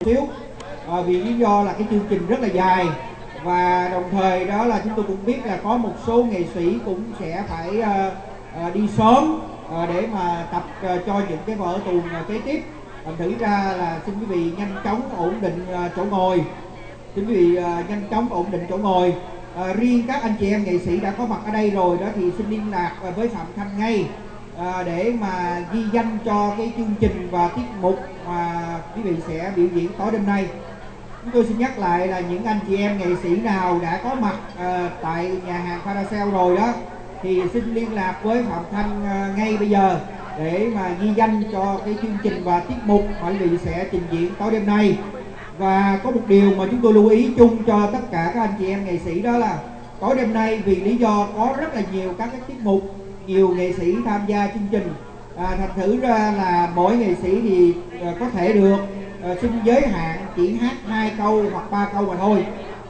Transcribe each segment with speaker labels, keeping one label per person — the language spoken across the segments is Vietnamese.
Speaker 1: xíu vì lý do là cái chương trình rất là dài, và đồng thời đó là chúng tôi cũng biết là có một số nghệ sĩ cũng sẽ phải đi sớm để mà tập cho những cái vở tuồng kế tiếp. Thành thử ra là xin quý vị nhanh chóng ổn định chỗ ngồi. Xin quý vị nhanh chóng ổn định chỗ ngồi. Riêng các anh chị em nghệ sĩ đã có mặt ở đây rồi đó thì xin liên lạc với Phạm Thanh ngay để mà ghi danh cho cái chương trình và tiết mục mà quý vị sẽ biểu diễn tối đêm nay. Chúng tôi xin nhắc lại là những anh chị em nghệ sĩ nào đã có mặt tại nhà hàng Paracel rồi đó thì xin liên lạc với Phạm Thanh ngay bây giờ để mà ghi danh cho cái chương trình và tiết mục mà quý vị sẽ trình diễn tối đêm nay. Và có một điều mà chúng tôi lưu ý chung cho tất cả các anh chị em nghệ sĩ, đó là tối đêm nay vì lý do có rất là nhiều các cái tiết mục, nhiều nghệ sĩ tham gia chương trình, thành thử ra là mỗi nghệ sĩ thì có thể được xin giới hạn chỉ hát 2 câu hoặc 3 câu mà thôi.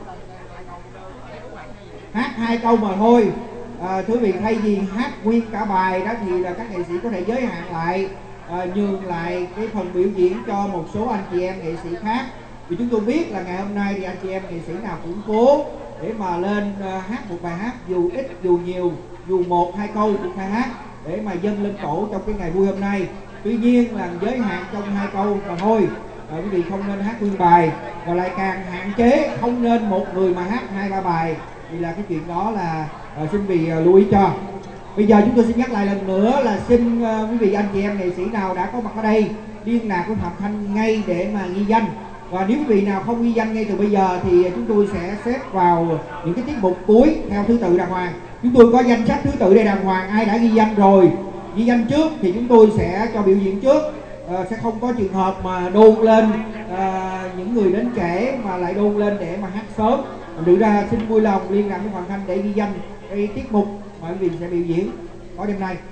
Speaker 1: Hát 2 câu mà thôi. Thưa quý vị, thay vì hát nguyên cả bài đó thì là các nghệ sĩ có thể giới hạn lại, nhường lại cái phần biểu diễn cho một số anh chị em nghệ sĩ khác. Vì chúng tôi biết là ngày hôm nay thì anh chị em nghệ sĩ nào cũng cố để mà lên hát một bài hát dù ít dù nhiều, dù 1-2 câu cũng phải hát để mà dâng lên cổ trong cái ngày vui hôm nay. Tuy nhiên là giới hạn trong 2 câu mà thôi. Quý vị không nên hát nguyên bài, và lại càng hạn chế không nên một người mà hát 2-3 bài, vì là cái chuyện đó là xin quý vị lưu ý cho. Bây giờ chúng tôi xin nhắc lại lần nữa là xin quý vị anh chị em nghệ sĩ nào đã có mặt ở đây liên lạc với Phạm Thanh ngay để mà ghi danh. Và nếu quý vị nào không ghi danh ngay từ bây giờ thì chúng tôi sẽ xếp vào những cái tiết mục cuối theo thứ tự đàng hoàng. Chúng tôi có danh sách thứ tự đây đàng hoàng, ai đã ghi danh rồi, ghi danh trước thì chúng tôi sẽ cho biểu diễn trước. Sẽ không có trường hợp mà đôn lên những người đến trễ mà lại đôn lên để mà hát sớm. Thực ra xin vui lòng liên lạc với Hoàng Thanh để ghi danh cái tiết mục mà quý vị sẽ biểu diễn tối đêm nay.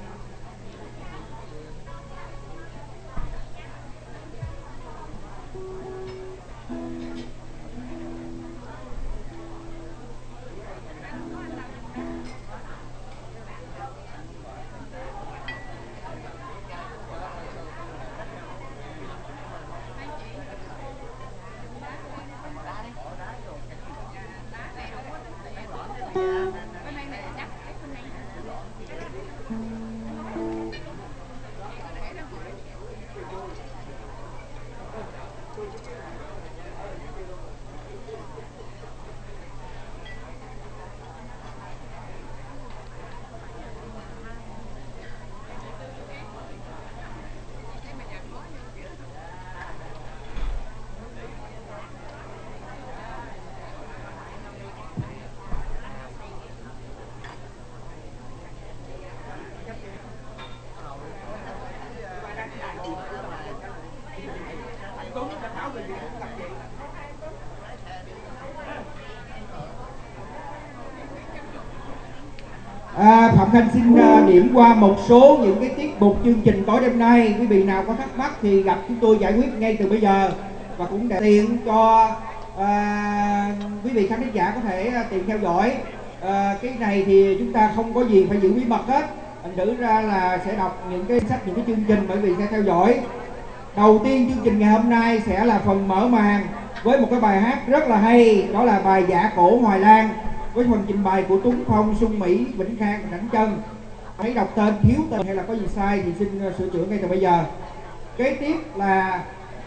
Speaker 1: Phạm Thanh xin điểm qua một số những cái tiết mục chương trình tối đêm nay. Quý vị nào có thắc mắc thì gặp chúng tôi giải quyết ngay từ bây giờ, và cũng để tiện cho quý vị khán giả có thể tiện theo dõi. Cái này thì chúng ta không có gì phải giữ bí mật hết, thành thử ra là sẽ đọc những cái sách, những cái chương trình mà quý vị sẽ theo dõi. Đầu tiên chương trình ngày hôm nay sẽ là phần mở màn với một cái bài hát rất là hay, đó là bài Dạ Cổ Hoài Lan, với phần trình bày của Tuấn Phong, Xuân Mỹ, Vĩnh Khang và Đảnh Chân. Hãy đọc tên, thiếu tên hay là có gì sai thì xin sửa chữa ngay từ bây giờ. Kế tiếp là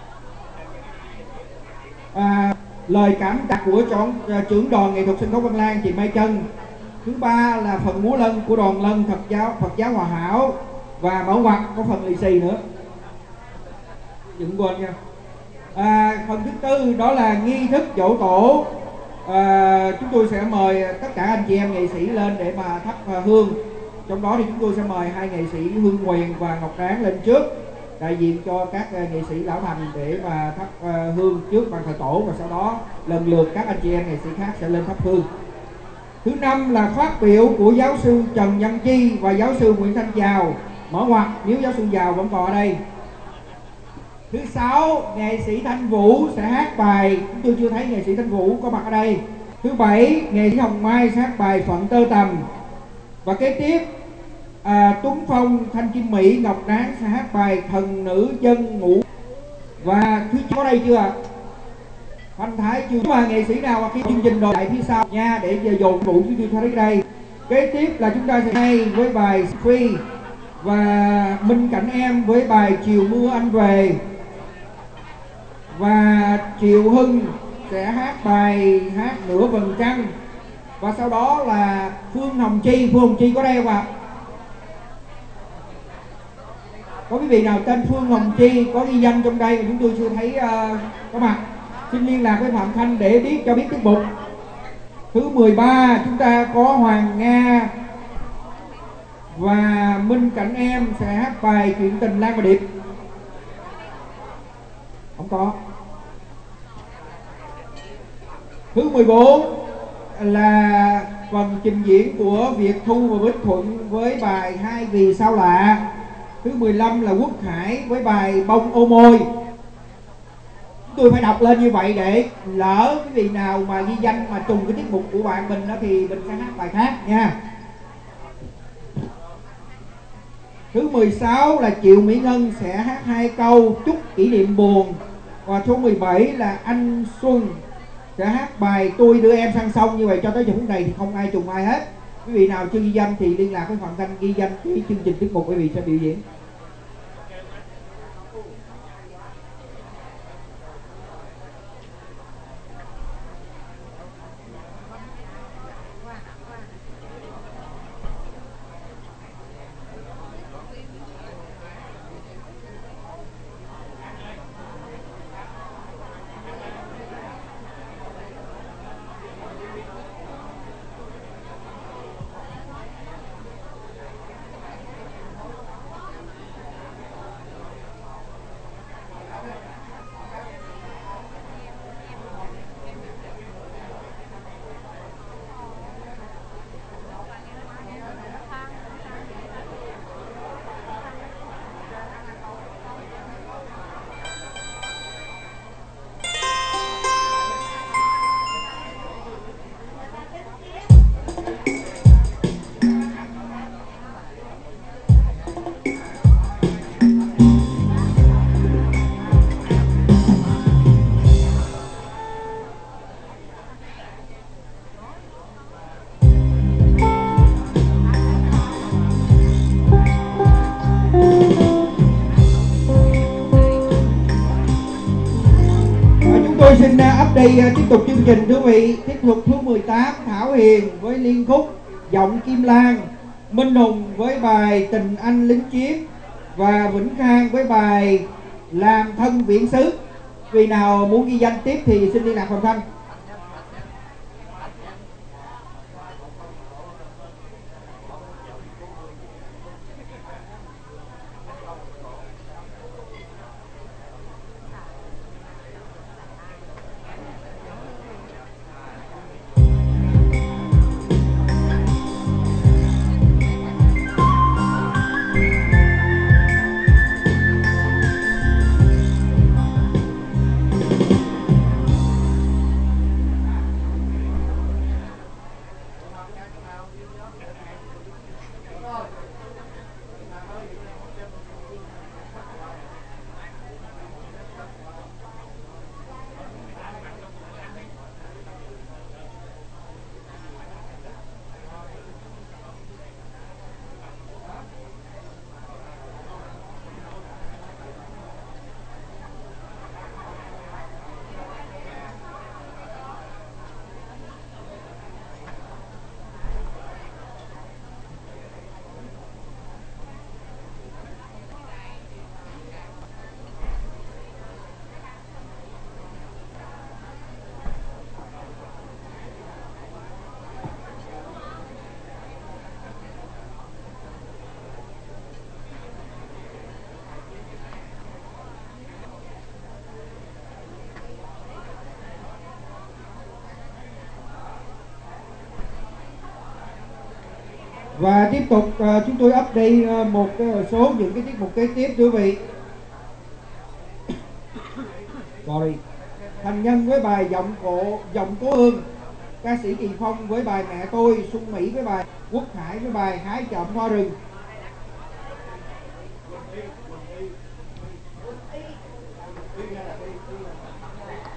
Speaker 1: lời cảm tạ của trưởng đoàn nghệ thuật sân khấu Văn Lang, chị Mai Chân. Thứ ba là phần múa lân của đoàn lân Phật giáo Hòa Hảo, và mở ngoặt có phần lì xì nữa, đừng quên nha. Phần thứ tư đó là nghi thức dỗ tổ. Chúng tôi sẽ mời tất cả anh chị em nghệ sĩ lên để mà thắp hương. Trong đó thì chúng tôi sẽ mời hai nghệ sĩ Hương Nguyền và Ngọc Ráng lên trước, đại diện cho các nghệ sĩ lão thành để mà thắp hương trước bàn thờ tổ, và sau đó lần lượt các anh chị em nghệ sĩ khác sẽ lên thắp hương. Thứ năm là phát biểu của giáo sư Trần Văn Chi và giáo sư Nguyễn Thanh Giàu, mở ngoặt nếu giáo sư Giàu vẫn còn ở đây. Thứ sáu, nghệ sĩ Thanh Vũ sẽ hát bài, chúng tôi chưa thấy nghệ sĩ Thanh Vũ có mặt ở đây. Thứ bảy, nghệ sĩ Hồng Mai sẽ hát bài Phận Tơ Tầm. Và kế tiếp Tuấn Phong, Thanh Kim Mỹ, Ngọc Ráng sẽ hát bài Thần Nữ Dân Ngủ. Và thứ có đây chưa? Thanh Thái chưa mà nghệ sĩ nào mà khi chương trình rồi lại phía sau nha, để giờ dồn vụ chúng tôi thấy đây. Kế tiếp là chúng ta sẽ hay với bài Free và Minh Cảnh Em với bài Chiều Mưa Anh Về, và Triệu Hưng sẽ hát bài Hát Nửa Vầng Trăng, và sau đó là Phương Hồng Chi có đây không ạ? Có quý vị nào tên Phương Hồng Chi có ghi danh trong đây mà chúng tôi chưa thấy có mặt, xin liên lạc với Phạm Thanh để biết cho biết tiết mục. Thứ 13 chúng ta có Hoàng Nga và Minh Cảnh Em sẽ hát bài Chuyện Tình Lan và Điệp. Không có. Thứ 14 là phần trình diễn của Việt Thu và Bích Thuận với bài Hai Vì Sao Lạ. Thứ 15 là Quốc Hải với bài Bông Ô Môi. Tôi phải đọc lên như vậy để lỡ cái vị nào mà ghi danh mà trùng cái tiết mục của bạn mình đó thì mình sẽ hát bài khác nha. Thứ 16 là Triệu Mỹ Ngân sẽ hát 2 câu Chúc Kỷ Niệm Buồn. Và số 17 là Anh Xuân sẽ hát bài Tôi Đưa Em Sang Sông. Như vậy cho tới giờ phút này thì không ai trùng ai hết. Quý vị nào chưa ghi danh thì liên lạc với Phạm Thanh ghi danh cái chương trình tiết mục quý vị sẽ biểu diễn. Xin update tiếp tục chương trình thưa quý vị. Tiết mục thứ 18 Thảo Hiền với liên khúc Giọng Kim Lan, Minh Hùng với bài Tình Anh Lính Chiến và Vĩnh Khang với bài Làm Thân Viễn Xứ. Vì nào muốn ghi danh tiếp thì xin liên lạc Phạm Thanh. Và tiếp tục chúng tôi update một số những cái tiết mục kế tiếp thưa quý vị. Sorry. Thành Nhân với bài Giọng Cố Hương, ca sĩ Kỳ Phong với bài Mẹ Tôi, Xuân Mỹ với bài Quốc Hải với bài Hái Trộm Hoa Rừng.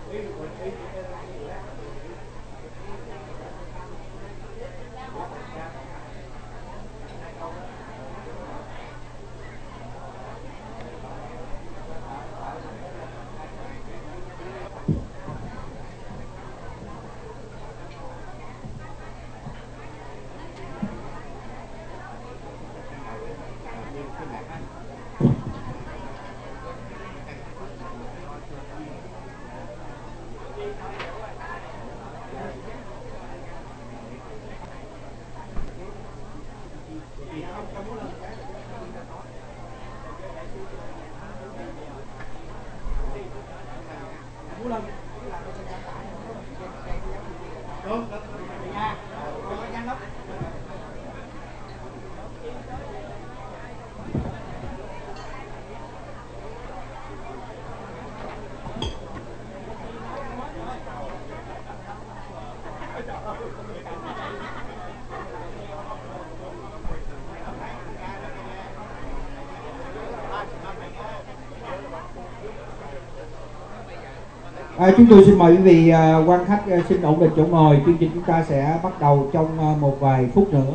Speaker 1: Chúng tôi xin mời quý vị quan khách xin ổn định chỗ ngồi. Chương trình chúng ta sẽ bắt đầu trong một vài phút nữa.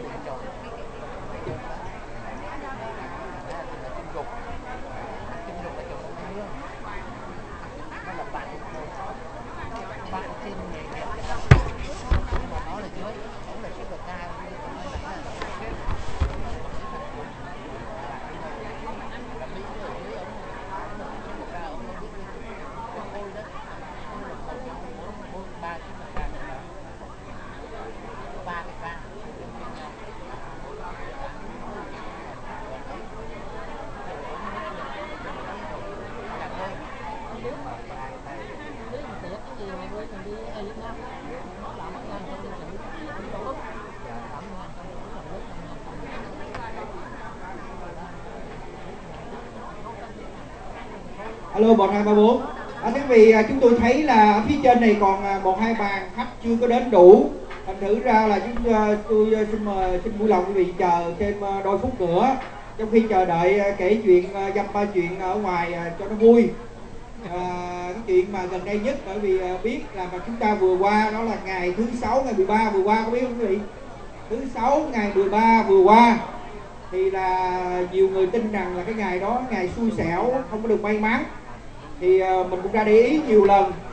Speaker 1: Alo 1234. Thế vì chúng tôi thấy là ở phía trên này còn 1-2 bàn khách chưa có đến đủ. Thành thử ra là tôi xin vui lòng quý vị chờ thêm đôi phút nữa. Trong khi chờ đợi kể chuyện dăm ba chuyện ở ngoài cho nó vui. Cái chuyện mà gần đây nhất, bởi vì biết là mà chúng ta vừa qua đó là ngày thứ 6 ngày 13 vừa qua, có biết không quý vị? Thứ 6 ngày 13 vừa qua thì là nhiều người tin rằng là cái ngày đó ngày xui xẻo, không có được may mắn. Thì mình cũng đã để ý nhiều lần